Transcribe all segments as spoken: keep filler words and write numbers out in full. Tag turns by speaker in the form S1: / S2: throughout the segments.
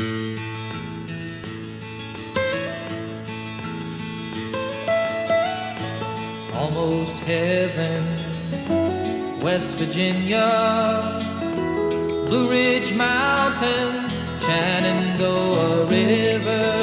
S1: Almost heaven, West Virginia, Blue Ridge Mountains, Shenandoah River.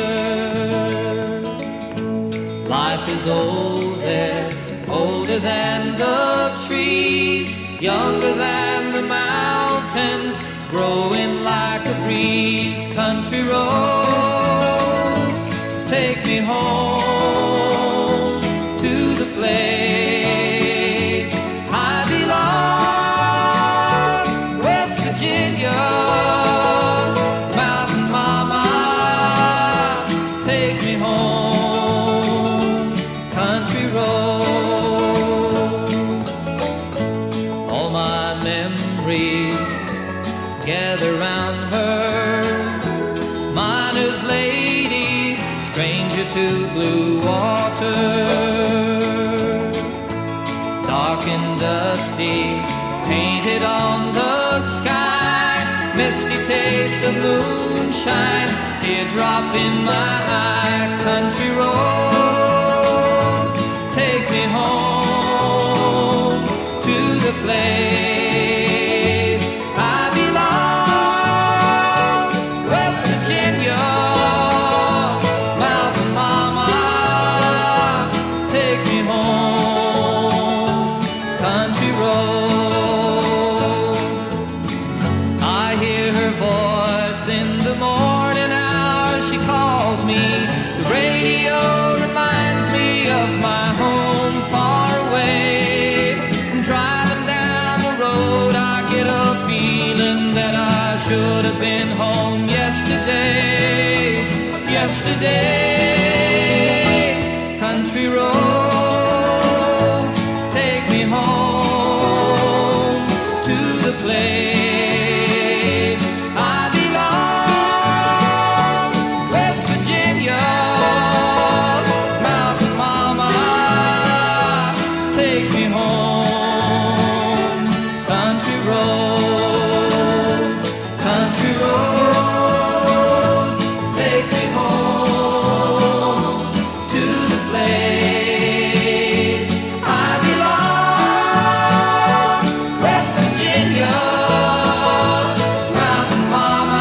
S1: Life is old there, older than the trees, younger than the mountains, growing like a breeze. Country roads, take me home to the place I belong, West Virginia, Mountain Mama, take me home, country roads. All my memories gather round her, miner's lady, stranger to blue water. Dark and dusty, painted on the sky, misty taste of moonshine, teardrop in my eye. Country roads, take me home to the place I belong, West Virginia, Mountain Mama, take me home, country roads. I hear her voice in the morning hours, she calls me. The radio reminds me of my home far away. Driving down the road, I get a feeling that I should have been home yesterday, yesterday. Country roads, take me home to the place I belong, West Virginia, Mountain Mama, take me home, country roads, country roads, take me home to the place I belong, West Virginia, Mountain Mama,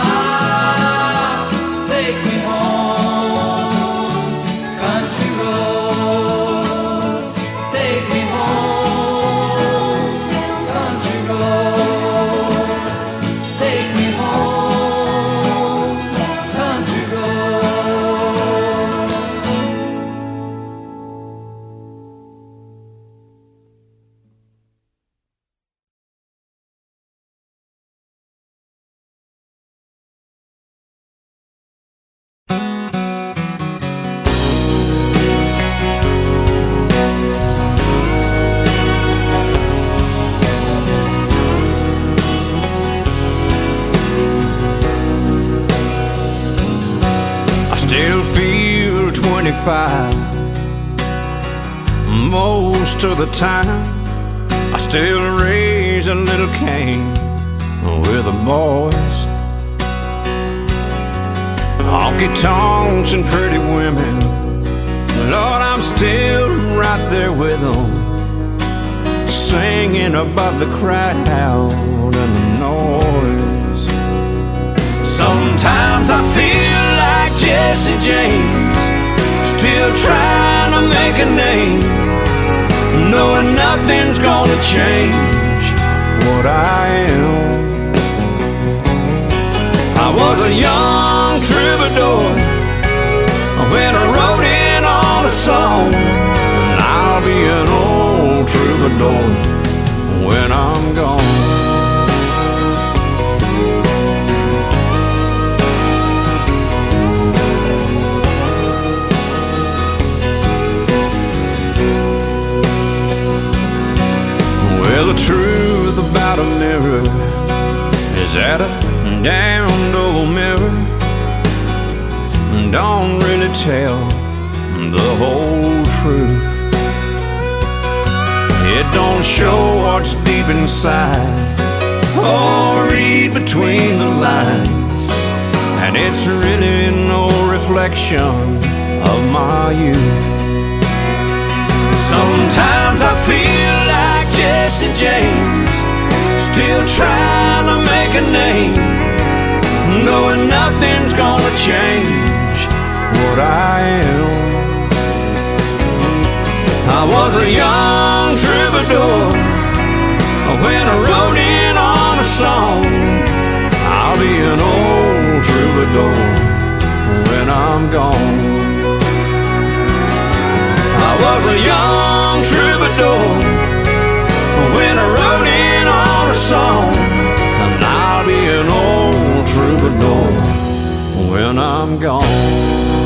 S1: take me home, country roads, take me home, country roads, take me home, country roads.
S2: I still feel twenty-five most of the time. I still raise a little Cain with the boys. Honky tonks and pretty women, Lord, I'm still right there with them, singing above the crowd and the noise. Sometimes I feel like Jesse James, still trying to make a name, knowing nothing's gonna change what I am. I was a young troubadour when I wrote in on a song, and I'll be an old troubadour when I'm gone. Well, the truth about a mirror is that a damned old mirror don't really tell the whole truth. It don't show what's deep inside or read between the lines, and it it's really no reflection of my youth. Sometimes I feel like Jesse James, still trying to make a name, knowing nothing's gonna change what I am. I was a young troubadour when I wrote in on a song. I'll be an old troubadour when I'm gone. I was a young troubadour when I wrote in on a song, and I'll be an old troubadour when I'm gone.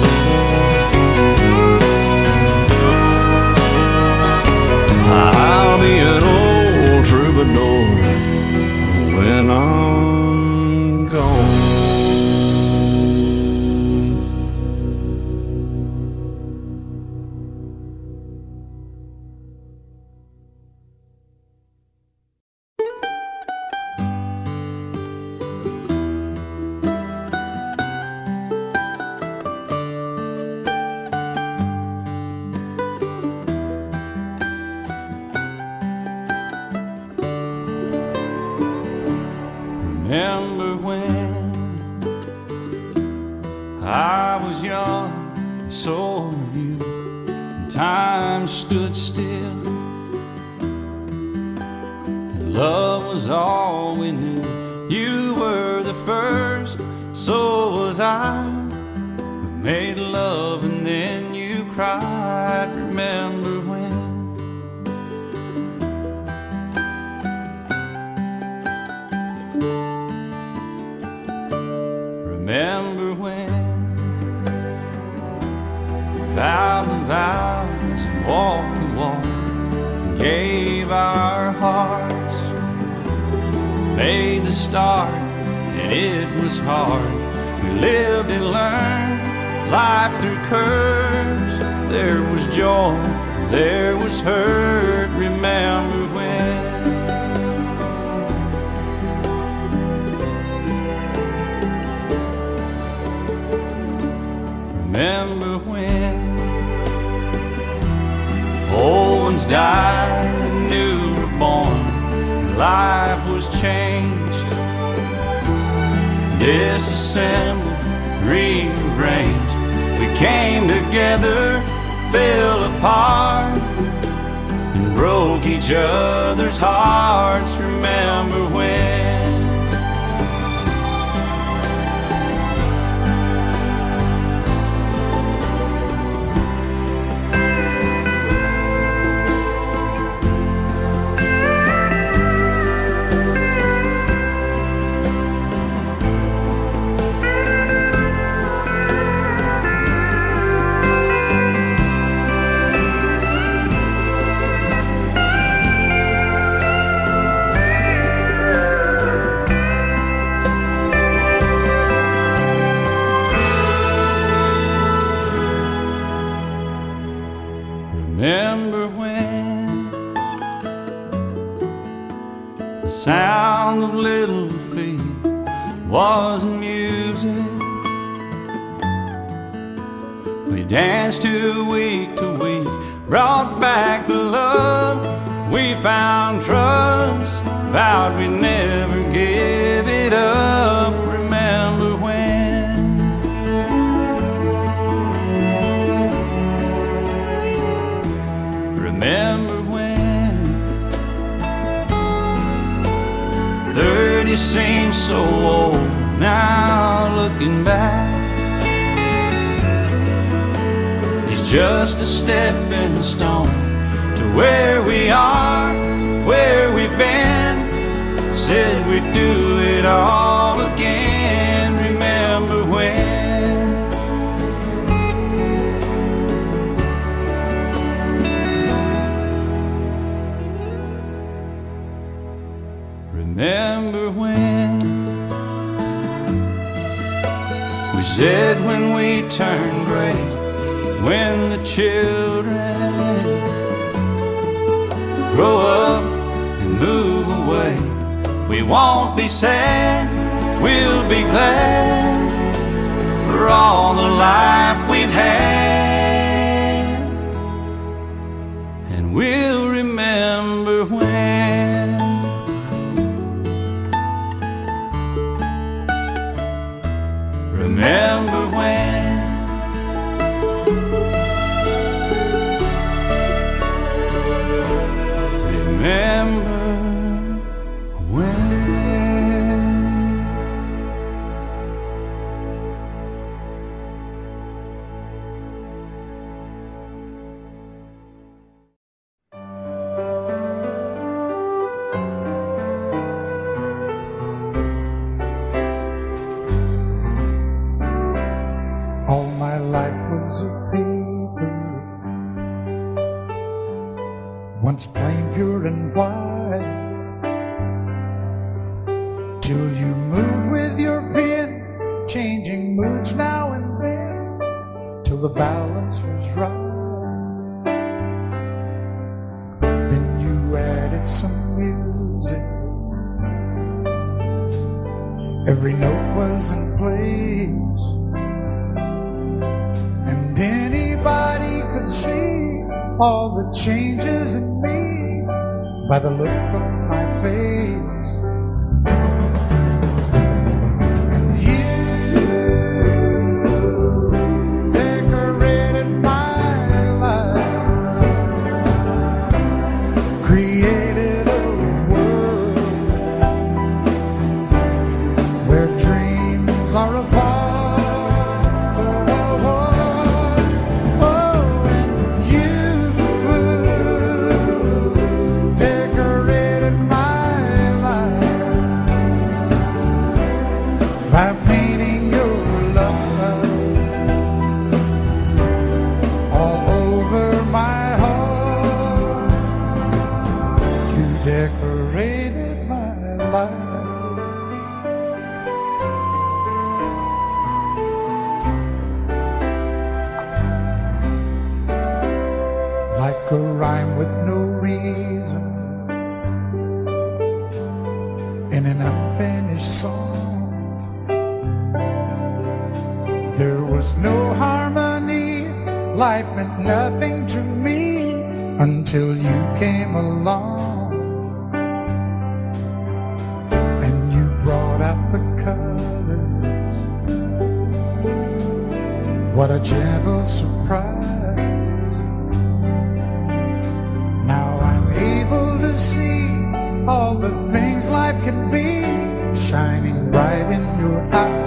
S2: I'll be an old troubadour when I'm gone.
S3: Remember when I was young and so were you, and time stood still, and love was all we knew. You were the first, so was I. We made love and then you cried. Remember when? Remember when we vowed the vows and walked the walk and gave our hearts, made the start and it was hard. We lived and learned life through curves. There was joy, there was hurt. Remember when? Remember when old ones died and new were born, and life was changed, disassembled, rearranged. We came together, fell apart, and broke each other's hearts. Remember when? Remember when the sound of little feet was music? We danced to week to week, brought back the love. We found trust, vowed we'd never give it up. Remember when? Remember when thirty seems so old now, looking back. It's just a stepping stone to where we are, where we've been. Said we'd do it all again. Remember when? Remember when we said when we turn gray, when the children grow up and move away, we won't be sad, we'll be glad. Remember when? Remember when?
S4: All my life was a paper, once plain, pure and white, till you moved with your pen, changing moods now and then, till the balance was right. Then you added some music, every note was in place, and anybody could see all the changes in me by the look on my face. And you decorated my life, created a world where dreams are apart. By painting your love all over my heart, you decorated my life. Like a rhyme with no reason in an unfinished song, there was no harmony, life meant nothing to me until you came along. And you brought out the colors, what a gentle surprise. Now I'm able to see all the things life can be, shining bright in your eyes.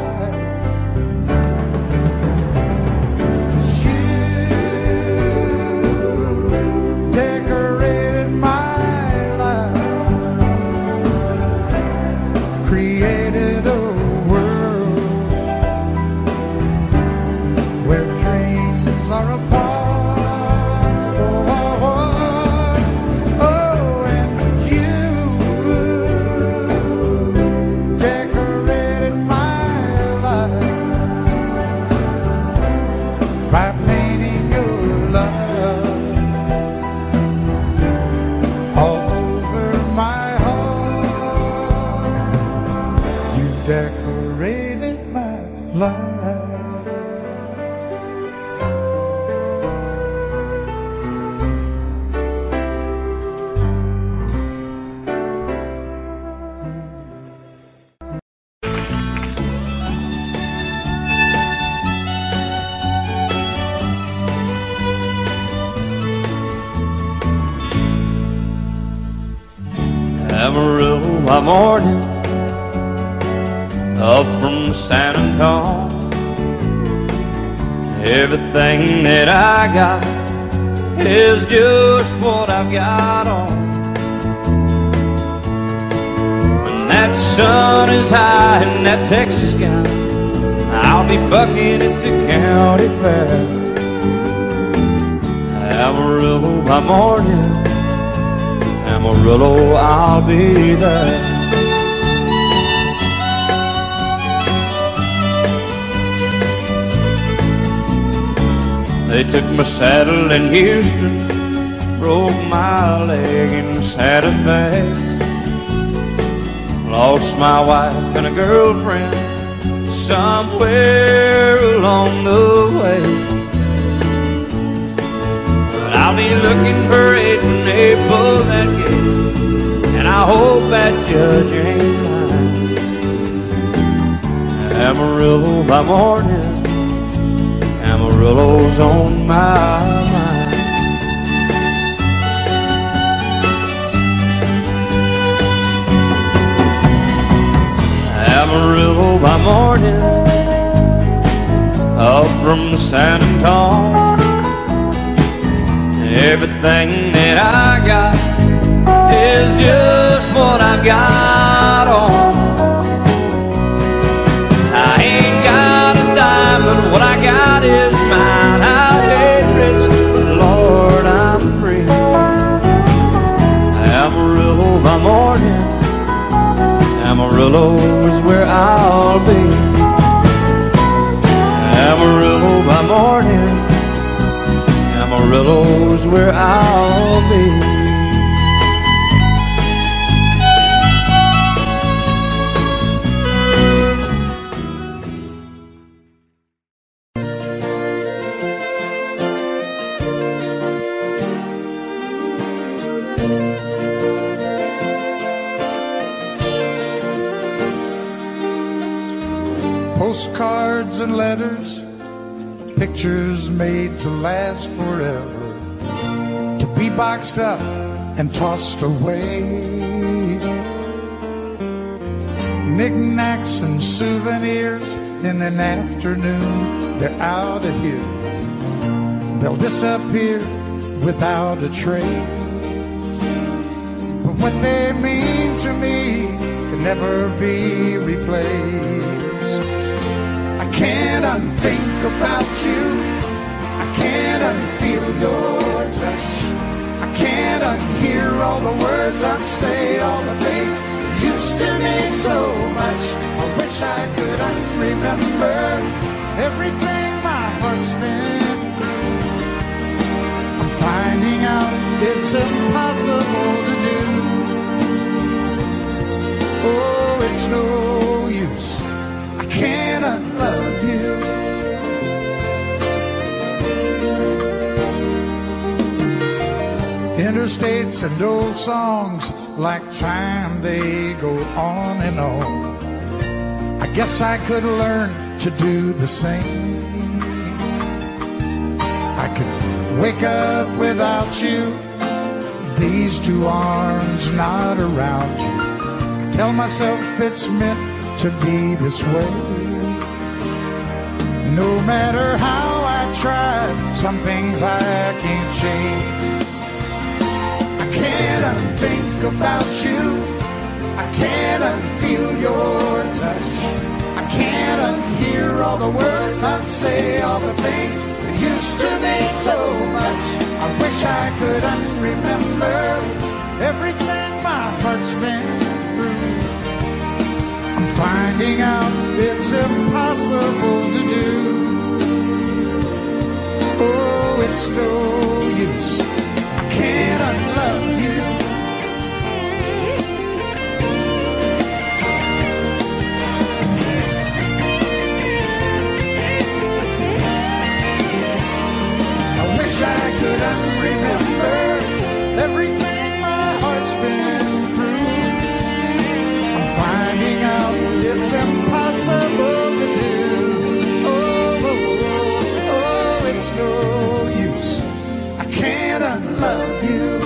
S4: Created a world where dreams are apart. Oh, oh, oh, oh, and you decorated my life by painting your love all over my heart. You decorated my life.
S2: Amarillo by morning, up from San Antonio. Everything that I got is just what I've got on. When that sun is high in that Texas sky, I'll be bucking it to County Fair. Amarillo by morning, Amarillo, I'll be there. They took my saddle in Houston, broke my leg in Santa Fe, lost my wife and a girlfriend somewhere along the way. But I'll be looking for it when they pull that gate, and I hope that judge ain't lying. Amarillo by morning, Amarillo's on my mind. Amarillo by morning, up from San Antonio. Everything that I got is just what I've got on. I ain't got a dime, but what I got is mine. I ain't rich, but Lord, I'm free. Amarillo by morning, Amarillo is where I'll be. Amarillo by morning, Amarillo's where I'll be.
S4: Postcards and letters, pictures made to last forever, to be boxed up and tossed away. Knickknacks and souvenirs, in an afternoon they're out of here. They'll disappear without a trace. But what they mean to me can never be replaced. I can't unthink about you, I can't unfeel your touch, I can't unhear all the words I say, all the things that used to mean so much. I wish I could unremember everything my heart's been through. I'm finding out it's impossible to do. Oh, it's no use, I can't unlove you. Interstates and old songs, like time they go on and on. I guess I could learn to do the same. I could wake up without you, these two arms not around you. Tell myself it's meant to be this way. No matter how I try, some things I can't change. I can't unthink about you, I can't unfeel your touch, I can't unhear all the words I'd say, all the things that used to mean so much. I wish I could unremember everything my heart's been through. I'm finding out it's impossible to do. Oh, it's no use, I can't unlove you. I wish I could unremember everything my heart's been through. I'm finding out it's impossible to do. Oh, oh, oh, oh, it's no use, I can't unlove you.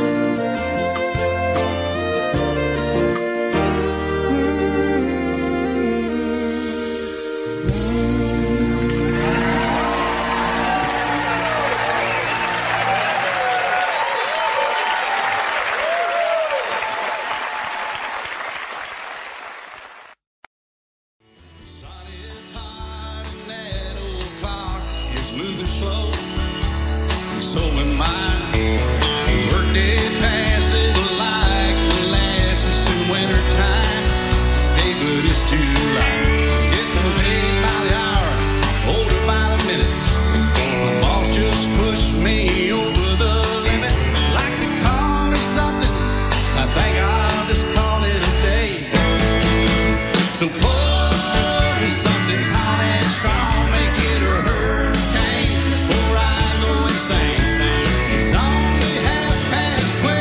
S2: Moving slow, so am I. Workday passes like molasses in winter time. Hey, but it's July. Getting paid by the hour, older by the minute. My boss just pushed me over the limit. I'd like to call it something, I think I'll just call it a day. So pour me something tall and strong, make it a hurricane. It's only half past twelve.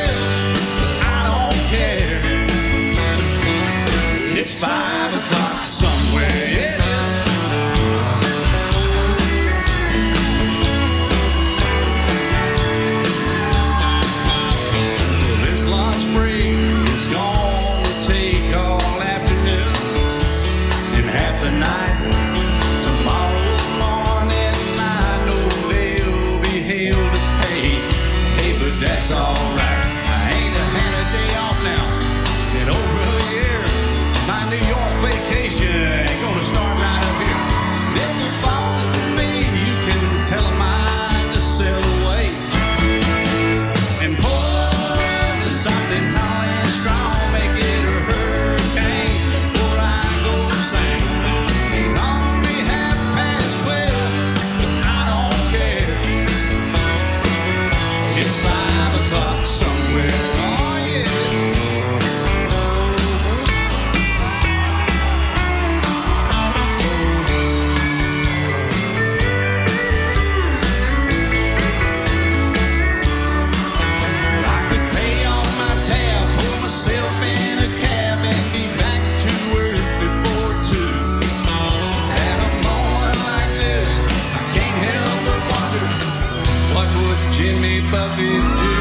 S3: love it do.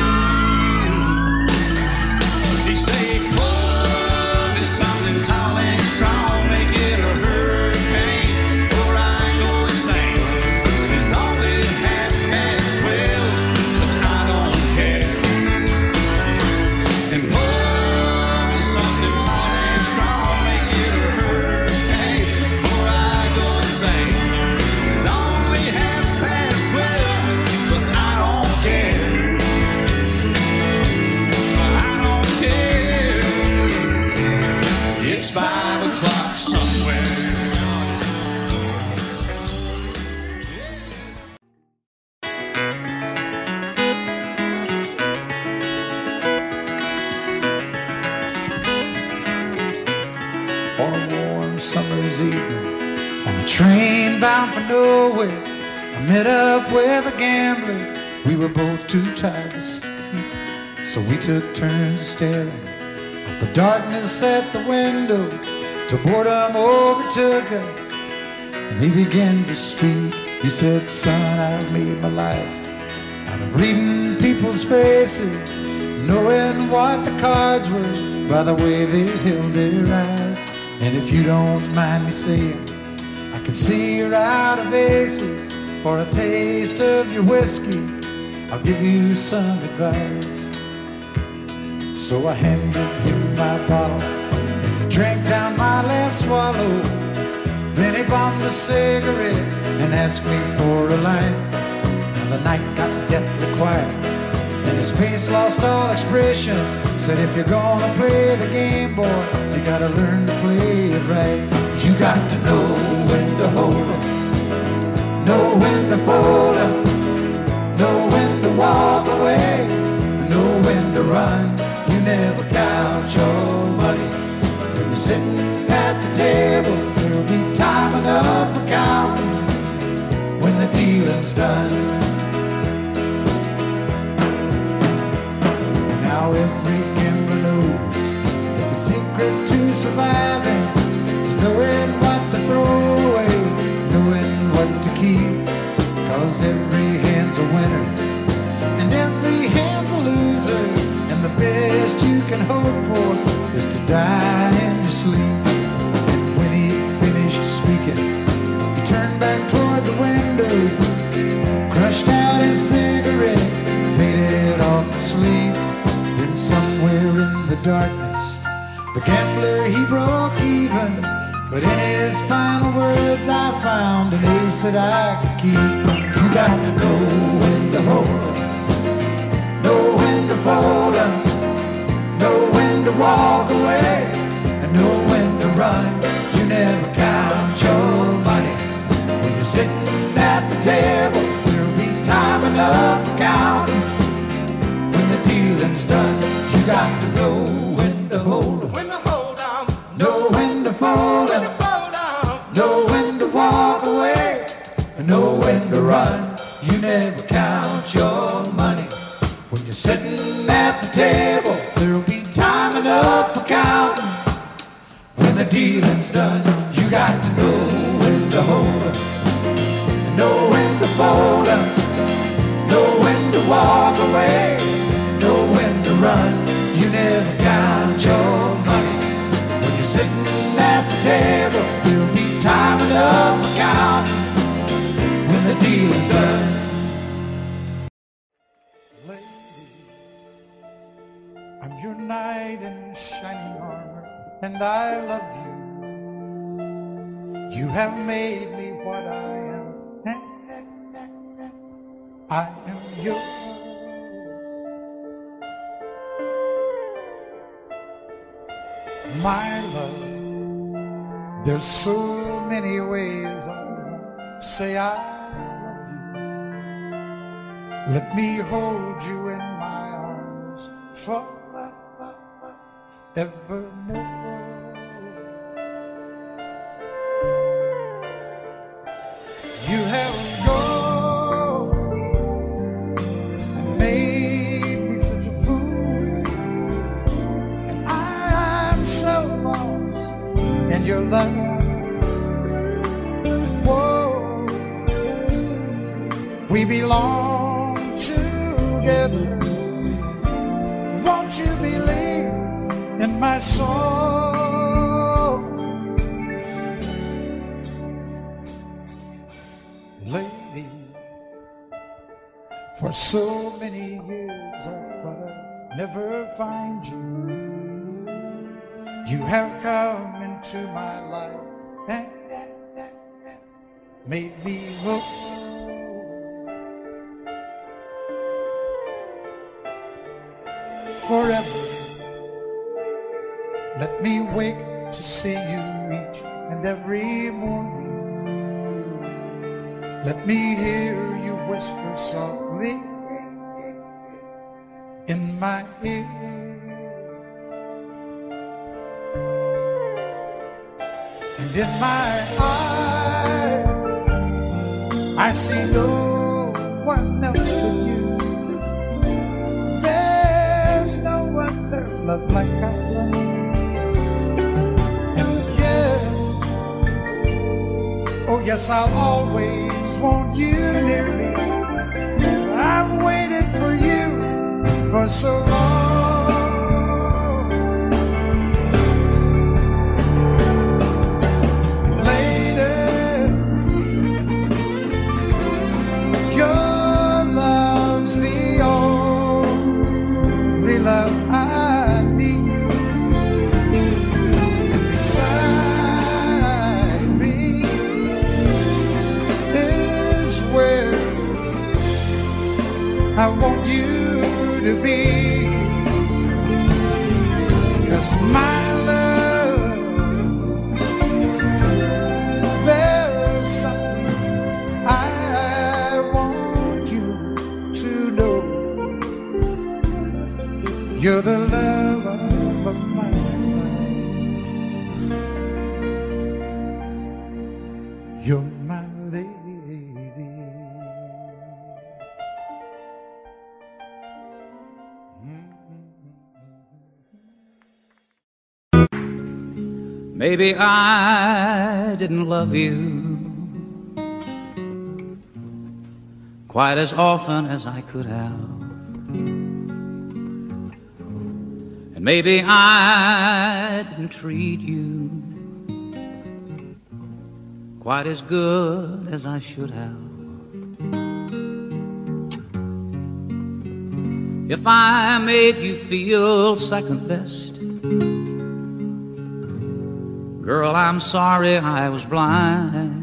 S3: He say, pour me something tall and strong, make it a hurricane, or I go insane. It's only half past twelve, but I don't care. And pour me something tall and strong, make it a hurricane, or I go insane. It's only half past twelve, but I don't care. I don't care. It's five o'clock somewhere.
S4: On a warm summer's evening, on a train bound for nowhere, I met up with a gambler. We were both too tired to sleep, so we took turns staring at the darkness at the window till boredom overtook us, and he began to speak. He said, son, I've made my life out of reading people's faces, knowing what the cards were by the way they held their eyes. And if you don't mind me saying, I can see you're out of aces. For a taste of your whiskey, I'll give you some advice. So I handed him my bottle, and he drank down my last swallow. Then he bombed a cigarette and asked me for a light. Now the night got deathly quiet, and his face lost all expression. Said, if you're gonna play the game, boy, you gotta learn to play it right. You got to know when to hold 'em, know when to fold 'em, know when to walk away, know when to run. You never count your money when you're sitting at the table. There'll be time enough for counting when the dealing's done. Now every gambler knows that the secret to surviving is knowing what to throw away, knowing what to keep. Cause every hand's a winner and every hand's a loser, and the best you can hope for is to die in your sleep. And when he finished speaking, he turned back toward the window, crushed out his cigarette, faded off to sleep. Then somewhere in the darkness, the gambler, he broke even. But in his final words, I found an ace that I could keep. You got to know when to hold 'em, know when to fold 'em, know when to walk away, and know when to run. You never count your money when you're sitting at the table. There'll be time enough for counting when the dealing's done. You got to know when to hold 'em,
S5: When to hold on,
S4: know when to fold 'em,
S5: fold on,
S4: know when to walk away, and know when to run. You never count your money when you're sitting at the table. There'll be time enough for counting when the dealing's done. You got to know when to hold 'em, and know when to fold 'em, know when to walk away, know when to run. You never count your money when you're sitting at the table. There'll be time enough for counting when the deal's done. Lady, I'm your knight in shining armor, and I love you. You have made me what I am. I am yours. My love, there's so many ways I'll say I love you. Let me hold you in my arms forevermore. You have gone and made me such a fool, and I'm so lost in your love. Whoa, we belong together. together. Won't you believe in my soul? Lady, for so many years I thought I'd never find you. You have come into my life and made me whole. Forever, let me wake to see you each and every morning. Let me hear you whisper softly in my ear. And in my eyes, I see no one else but you. There's no other love like I love. And yes, oh yes, I'll always want you near me. I've waited for you for so long. Love I need, and beside me is where I want you to be. 'Cause my love, there's something I want you to know. You're the love of my life. You're my lady.
S2: Maybe I didn't love you quite as often as I could have. Maybe I didn't treat you quite as good as I should have. If I made you feel second best, girl, I'm sorry I was blind.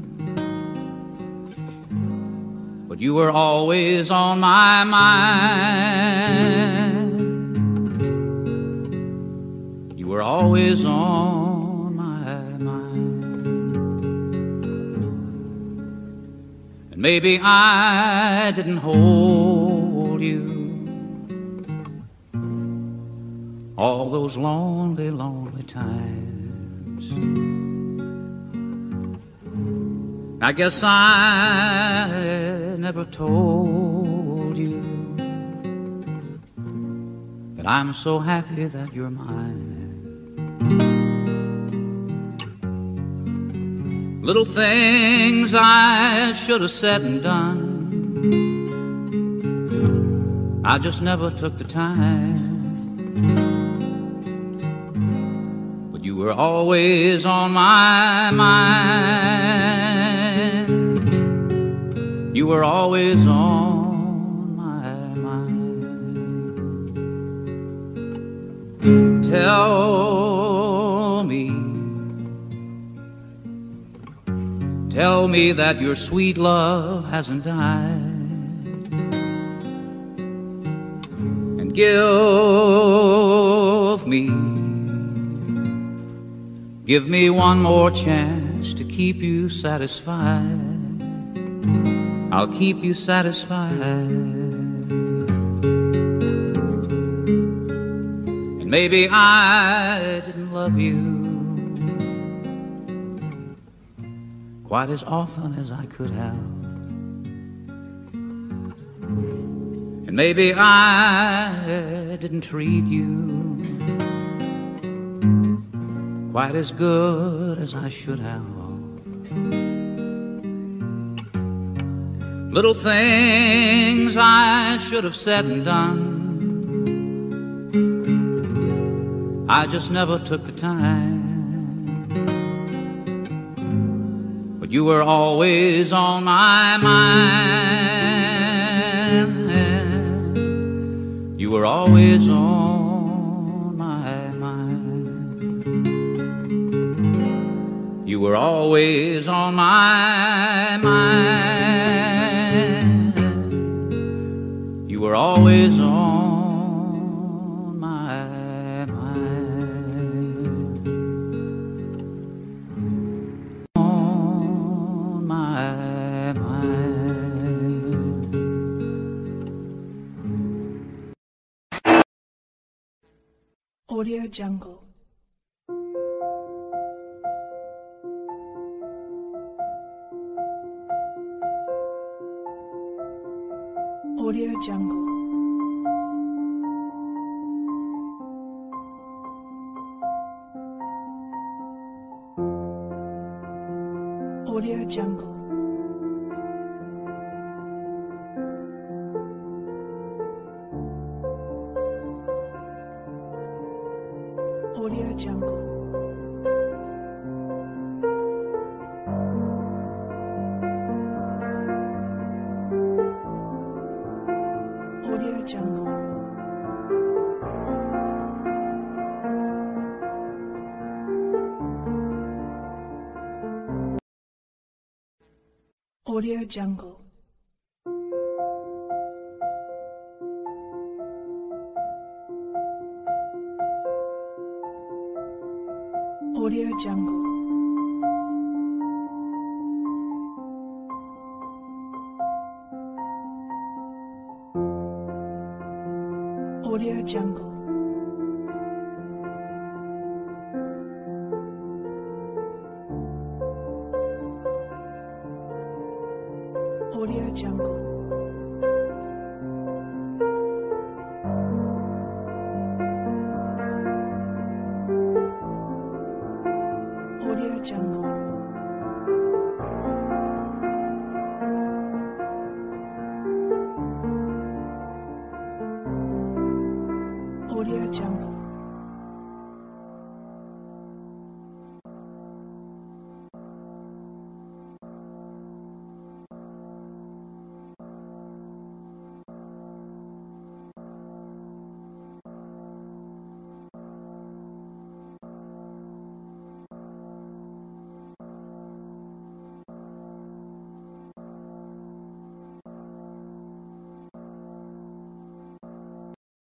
S2: But you were always on my mind. You were always on my mind. And maybe I didn't hold you all those lonely, lonely times. I guess I never told you that I'm so happy that you're mine. Little things I should have said and done, I just never took the time. But you were always on my mind. You were always on my mind. Tell me, tell me that your sweet love hasn't died, and give me, give me one more chance to keep you satisfied. I'll keep you satisfied. And maybe I didn't love you quite as often as I could have. And maybe I didn't treat you quite as good as I should have.
S1: little things I should have said and done. I just never took the time. But you were always on my mind. You were always on my mind. You were always on my mind. You were always on
S5: Audio Jungle. Audio Jungle. Audio Jungle. Audio Jungle. Audio Jungle. Audio Jungle. Audio Jungle. Audio Jungle. Audio Jungle.